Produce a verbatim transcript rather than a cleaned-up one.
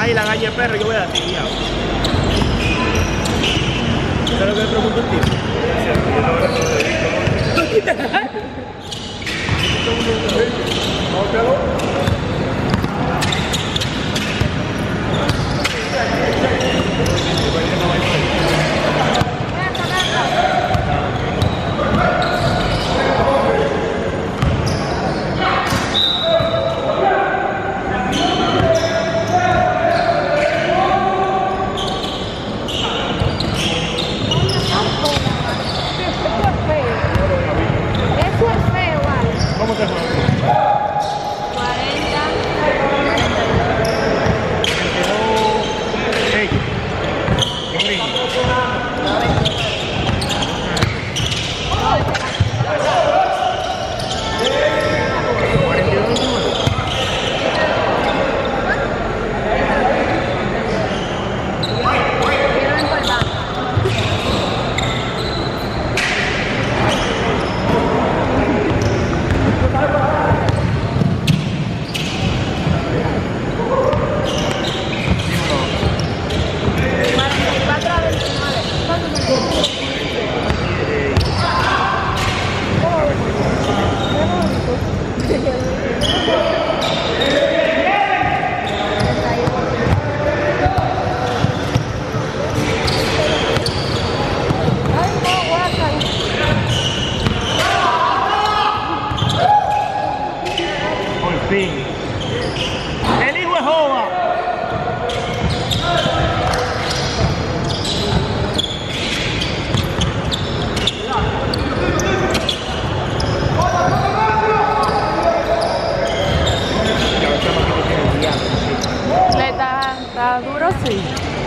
Ay, la galla de perro, yo voy a dar tibia. ¿Sabes lo que le pregunto al tipo? ¿Cómo te fue? cuarenta. Hey, qué brillo. cuarenta y dos números. Quiero empolvar. Por fin. El hijo de Jova. Le está, está duro, sí.